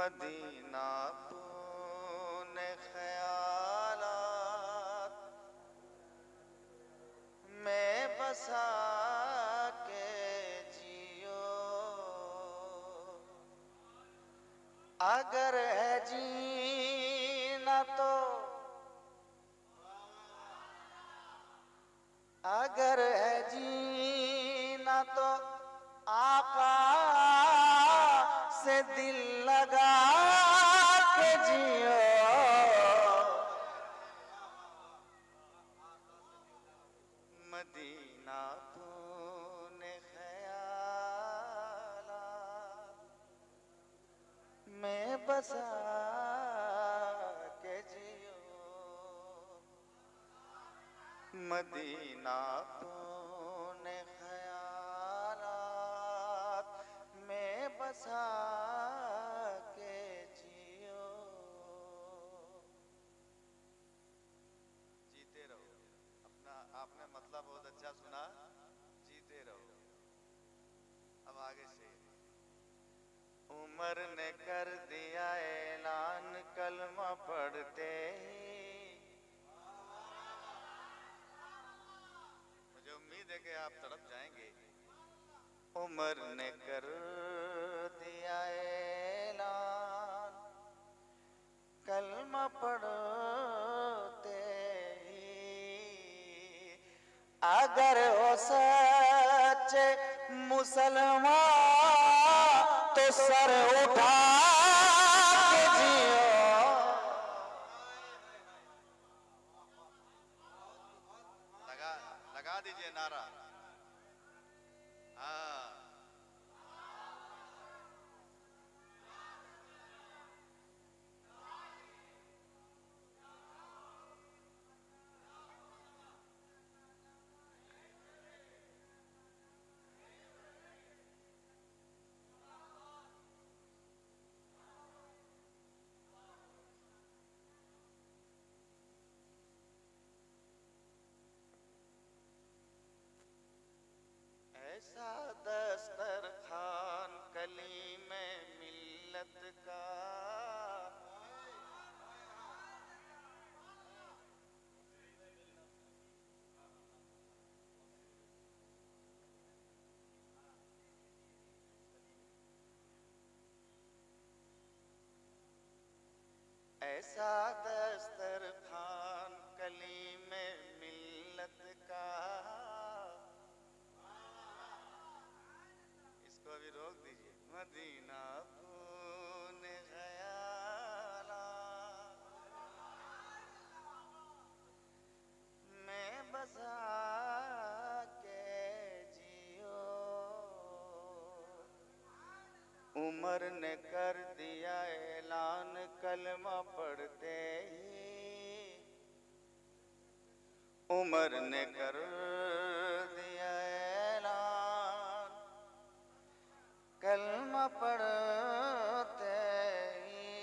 Medina तूने ख्यालात में बसा के जियो, अगर है जीना तो, अगर है जीना तो आका से दिल लगा के जियो, मदीना तूने ख्यालात में बसा के जियो, मदीना तूने ख्यालात में बसा के जियो। जीते रहो अपना, आपने मतलब बहुत अच्छा सुना, जीते रहो। अब आगे से उमर ने कर दिया ऐलान कलमा पढ़ते ही, मुझे उम्मीद है कि आप तड़प जाएंगे। उमर ने कर दिया ऐलान कलमा पढ़ते ही, अगर हो सच्चे मुसलमान तो सर उठा के जियो, लगा दीजिए नारा। हाँ, ऐसा दस्तरखान कली में मिल्लत का, ऐसा दस्तरखान कली में मिल्लत का, इसको अभी रोक दीजिए। मदीना तूने ख्यालात में बसा के जियो, उमर ने कर दिया ऐलान कलमा पढ़ते ही, उमर ने कर दिया ऐलान कलमा पढ़ते ही,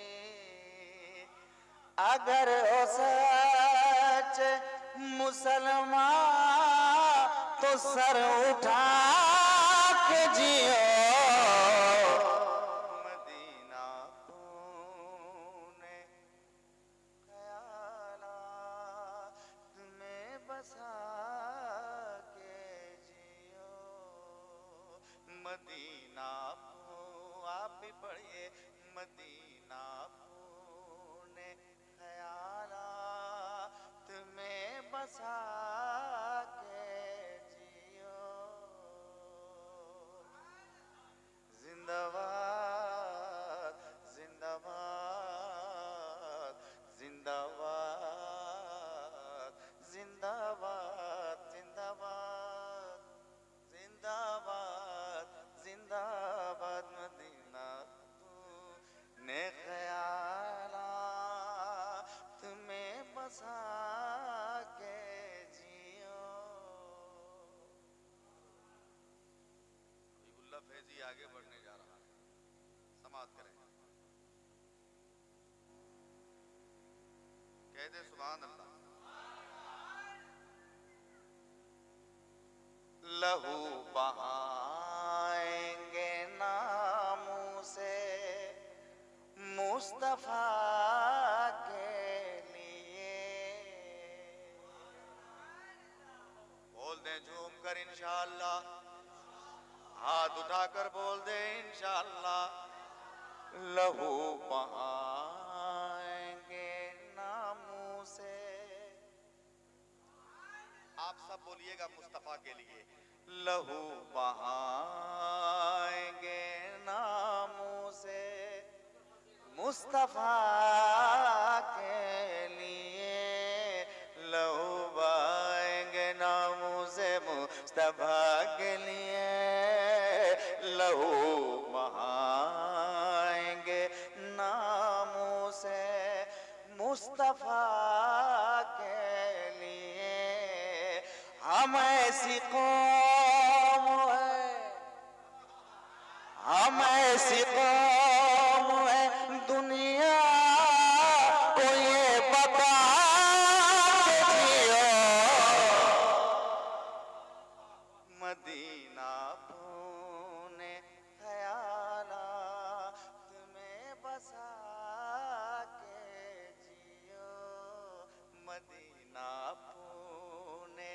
अगर हो सच मुसलमान तो सर उठा के जियो, मदीना तूने ख्यालात में बसा के जियो, मदीना आप भी पढ़िए, मदीना तूने ख्यालात में बसा के जियो, जिंदाबाद जिंदाबाद जिंदाबाद जिंदाबाद जिंदाबाद जिंदाबाद जिंदाबाद, मदीना तूने ख्यालात में बसा के जियो। हबीबुल्लाह फैजी आगे बढ़ने जा रहा है, समाप्त करें। कह दे सुभान अल्लाह। लहू बहाएंगे नामों से मुस्तफा के लिए। बोल दे झूम कर इंशाअल्लाह, हाथ उठाकर बोल दे इंशाअल्लाह। लहू बहाएंगे नामों से। आप सब बोलिएगा मुस्तफा के लिए। लहू बहाएंगे नामों से मुस्तफा के लिए। लहू बहाएंगे नामों से मुस्तफा के लिए। लहू बहाएंगे नामों से मुस्तफा के लिए। हम ऐसी कौम है, हम ऐसी कौम है, दुनिया को ये बता के जियो। मदीना पुणे ख्यालात में बसा के जियो। मदीना पुणे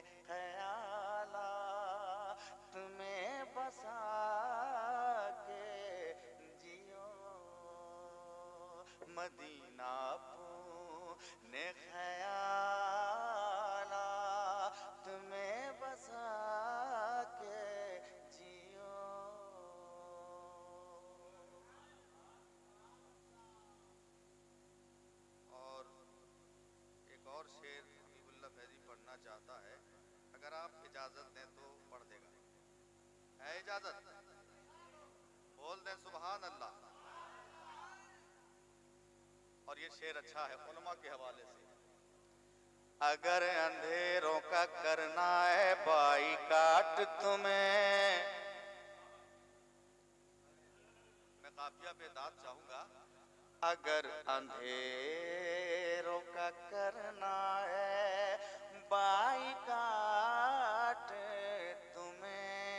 ख्यालात में बसा के जियो। मदीना पुणे ख्यालात में बसा के जियो। और एक और शेर हबीबुल्लाह फैजी पढ़ना चाहता है, अगर आप इजाजत दें तो पढ़ देगा। है इजाजत? बोल दें सुभान अल्लाह। और ये शेर अच्छा है उलमा के हवाले से। अगर अंधेरों का करना है बाइकाट तुम्हें, मैं काफिया पे दाद चाहूंगा। अगर अंधेरों का करना है बाइकाट तुम्हें।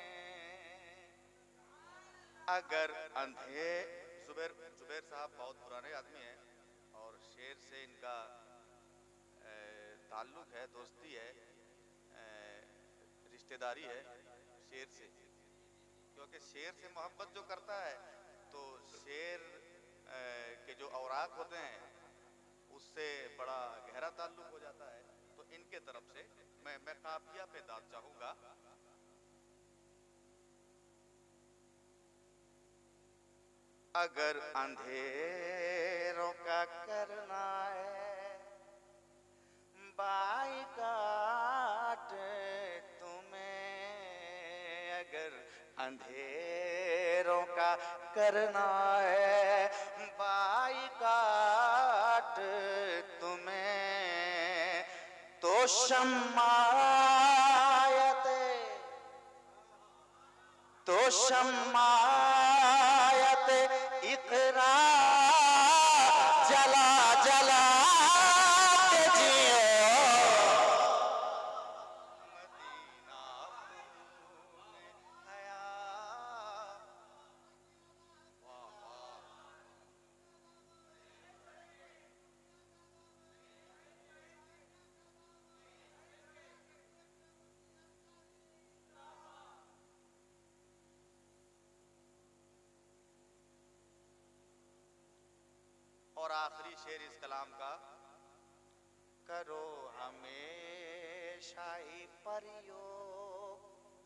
अगर जुबैर साहब बहुत पुराने आदमी हैं और शेर से इनका ताल्लुक है, दोस्ती है, रिश्तेदारी है शेर से। क्योंकि शेर से मोहब्बत जो करता है तो शेर के जो औराक होते हैं उससे बड़ा गहरा ताल्लुक हो जाता है। तो इनके तरफ से मैं काफिया पे दाद चाहूंगा। अगर अंधेरों का करना है बाइकाट तुम्हें। अगर अंधेरों का करना है बाइकाट तुम्हें, तो शम्मायत इकरा जला जला के जियो। मदीना पुणे ख्यालात। वाह वाह। और आखिरी शेर इस कलाम का, करो हमेशा ही प्रयोग।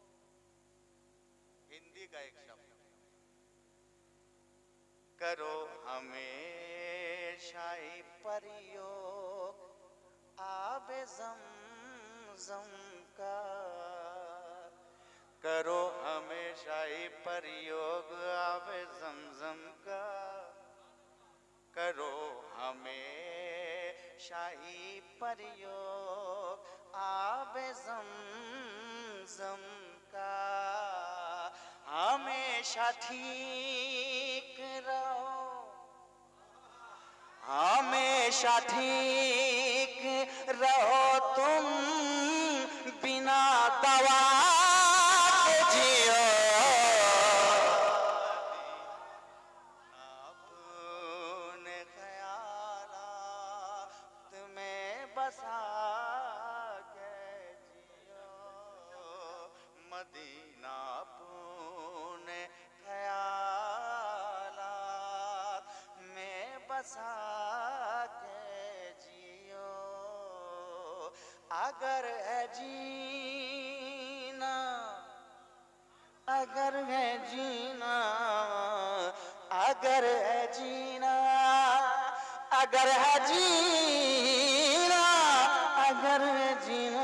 हिंदी का एक शब्द, करो हमेशा ही प्रयोग आबे ज़मज़म का। करो हमेशा ही प्रयोग आबे ज़मज़म का। करो हमेशा ही प्रयोग आबे ज़मज़म का। हमेशा ठीक रहो, हमेशा ठीक रहो तुम, बिना दवा के जियो। बसा के जियो मदीना पुणे ख्यालात में बसा के जियो। अगर है जीना, अगर है जीना, अगर है जीना, अगर है जीना, अगर है जीना,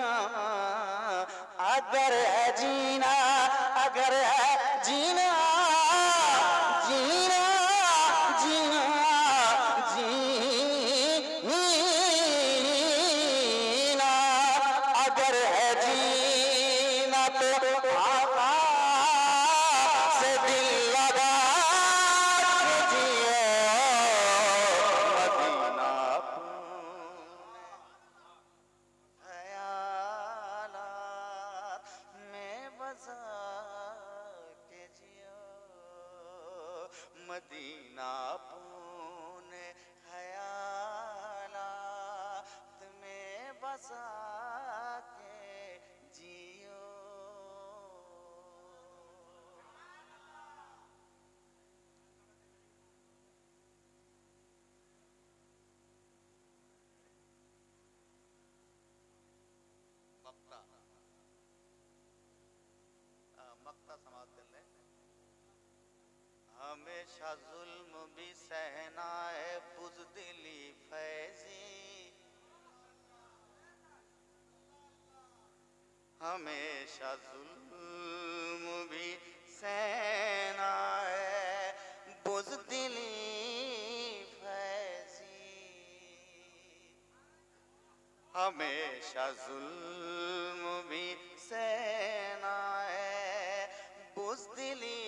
अगर है जीना, अगर है जीना, जीना, जीना, जीना, अगर है जीना तो आका से दिल लगा के जियो मदीना ख्यालात में बसा के जियो मदीना पुणे ख्यालात में बसा के जियो। मक्ता मक्ता समाप्त कर ले। हमेशा जुल्म भी सहना है बुज़दिली फैज़ी, हमेशा जुल्म भी सहना है बुज़दिली फैज़ी, हमेशा जुल्म भी सहना है बुज़दिली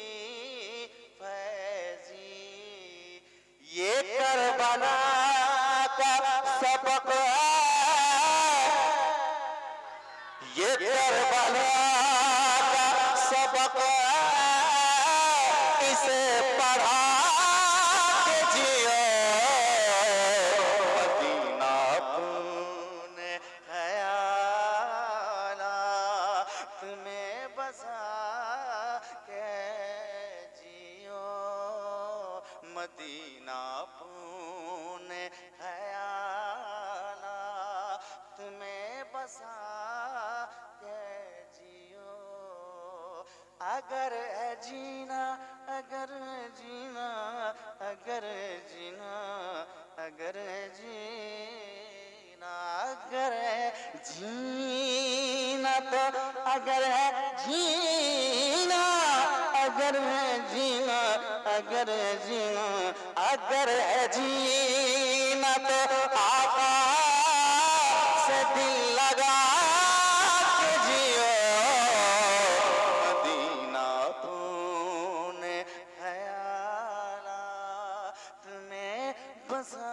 फैज़ी। ये करबला का सबक है, ये करबला का सबक है, इसे पढ़ा के जियो मदीना पुणे ख्यालात में बसा के जियो मदीना पुणे ख्यालात में बसा के जियो। अगर है जीना, अगर है जीना, अगर है जीना, अगर है जीना, अगर है जीना तो अगर है जीना, अगर है जीना, अगर है जीना, अगर है जीना तो आका से दिल लगा के जियो मदीना पुणे ख्यालात में बसा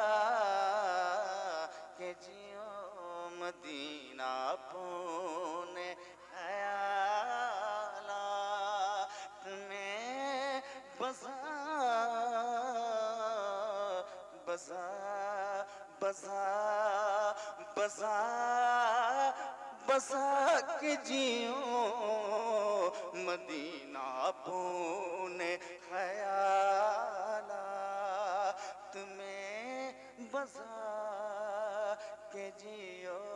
के जियो मदीना पुणे ख्यालात में बसा बसा बसा बसा बसा के जियो मदीना पुणे ख्यालात में बसा के जियो।